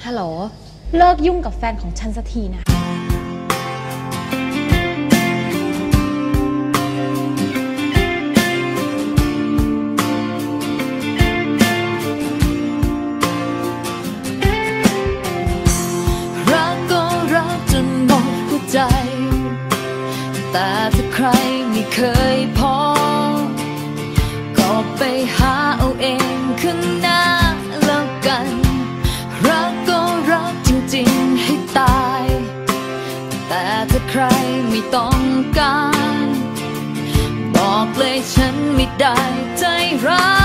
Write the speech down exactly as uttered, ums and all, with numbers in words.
ฮัลโหลเลิกยุ่งกับแฟนของฉันสักทีนะรักก็รักจนหมดหัวใจแต่ถ้าใครไม่เคยพอก็ไปหาเอาเองข้างหน้าแล้วกันรักก็รักจริงๆให้ตายแต่ถ้าใครไม่ต้องการบอกเลยฉันไม่ได้ใจร้าย